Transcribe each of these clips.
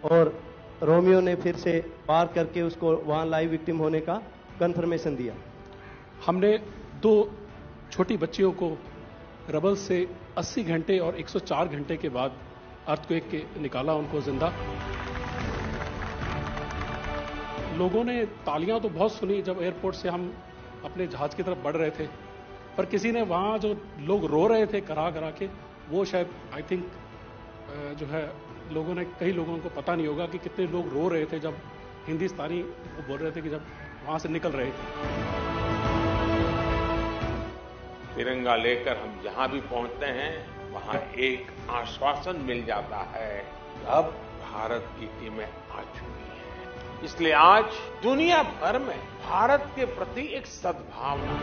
और रोमियो ने फिर से पार करके उसको वहां लाइव विक्टिम होने का कंफर्मेशन दिया। हमने 2 छोटी बच्चियों को रबल से 80 घंटे और 104 घंटे के बाद अर्थक्वेक के निकाला उनको जिंदा। लोगों ने तालियां तो बहुत सुनी जब एयरपोर्ट से हम अपने जहाज की तरफ बढ़ रहे थे, पर किसी ने वहां जो लोग रो रहे थे करा करा के, वो शायद आई थिंक जो है लोगों ने, कई लोगों को पता नहीं होगा कि कितने लोग रो रहे थे जब हिंदुस्तानी वो बोल रहे थे कि जब वहां से निकल रहे थे। तिरंगा लेकर हम जहां भी पहुंचते हैं वहां एक आश्वासन मिल जाता है, अब भारत की टीमें आ चुकी हैं। इसलिए आज दुनिया भर में भारत के प्रति एक सद्भावना।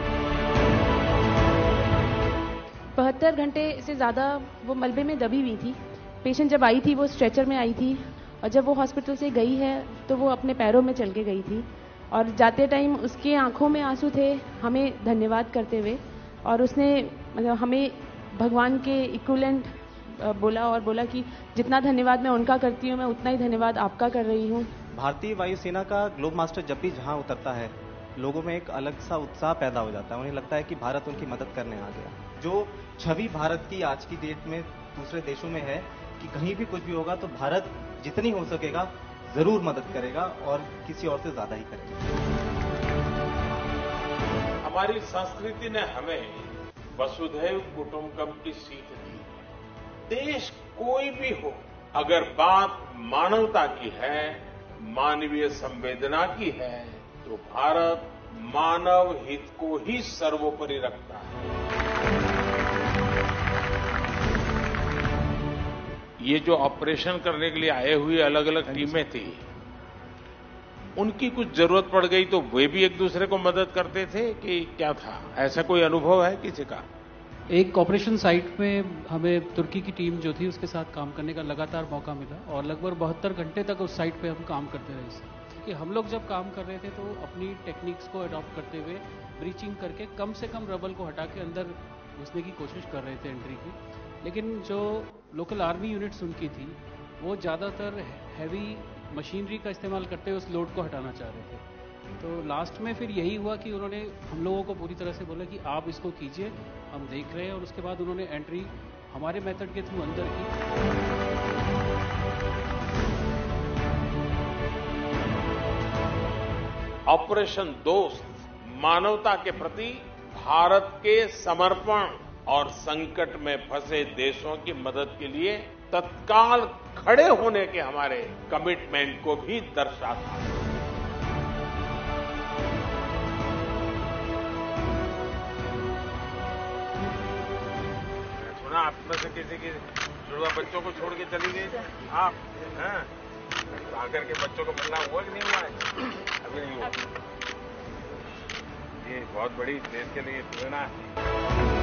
72 घंटे से ज्यादा वो मलबे में दबी हुई थी। पेशेंट जब आई थी वो स्ट्रेचर में आई थी, और जब वो हॉस्पिटल से गई है तो वो अपने पैरों में चल के गई थी, और जाते टाइम उसके आंखों में आंसू थे हमें धन्यवाद करते हुए, और उसने मतलब हमें भगवान के इक्विवेलेंट बोला, और बोला कि जितना धन्यवाद मैं उनका करती हूँ मैं उतना ही धन्यवाद आपका कर रही हूँ। भारतीय वायुसेना का ग्लोब मास्टर जब भी जहां उतरता है, लोगों में एक अलग सा उत्साह पैदा हो जाता है। उन्हें लगता है कि भारत उनकी मदद करने आ गया। जो छवि भारत की आज की डेट में दूसरे देशों में है कि कहीं भी कुछ भी होगा तो भारत जितनी हो सकेगा जरूर मदद करेगा, और किसी और से ज्यादा ही करेगा। हमारी संस्कृति ने हमें वसुधैव कुटुंबकम की सीख दी है। देश कोई भी हो, अगर बात मानवता की है, मानवीय संवेदना की है, तो भारत मानव हित को ही सर्वोपरि रखता है। ये जो ऑपरेशन करने के लिए आए हुए अलग अलग टीमें थी, उनकी कुछ जरूरत पड़ गई तो वे भी एक दूसरे को मदद करते थे कि क्या था? ऐसा कोई अनुभव है किसी का? एक ऑपरेशन साइट में हमें तुर्की की टीम जो थी उसके साथ काम करने का लगातार मौका मिला, और लगभग 72 घंटे तक उस साइट पे हम काम करते रहे। कि हम लोग जब काम कर रहे थे तो अपनी टेक्निक्स को अडॉप्ट करते हुए ब्रीचिंग करके कम से कम रबल को हटा के अंदर घुसने की कोशिश कर रहे थे एंट्री की। लेकिन जो लोकल आर्मी यूनिट्स उनकी थी वो ज़्यादातर हैवी मशीनरी का इस्तेमाल करते हुए उस लोड को हटाना चाह रहे थे। तो लास्ट में फिर यही हुआ कि उन्होंने हम लोगों को पूरी तरह से बोला कि आप इसको कीजिए, हम देख रहे हैं, और उसके बाद उन्होंने एंट्री हमारे मेथड के थ्रू अंदर की। ऑपरेशन दोस्त मानवता के प्रति भारत के समर्पण और संकट में फंसे देशों की मदद के लिए तत्काल खड़े होने के हमारे कमिटमेंट को भी दर्शाता है। सुना आप में से किसी की जुड़वा बच्चों को छोड़ के चली गई आप, हैं? आकर के बच्चों को मिलना हुआ कि नहीं हुआ है? अभी नहीं हुआ। ये बहुत बड़ी देश के लिए प्रेरणा है।